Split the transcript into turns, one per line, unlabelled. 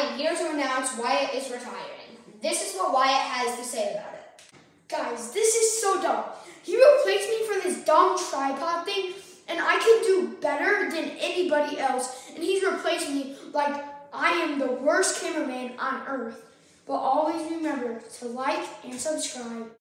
a year to announce Wyatt is retiring. This is what Wyatt has to say about it.
Guys, this is so dumb. He replaced me for this dumb tripod thing, and I can do better than anybody else, and he's replacing me like I am the worst cameraman on earth. But always remember to like and subscribe.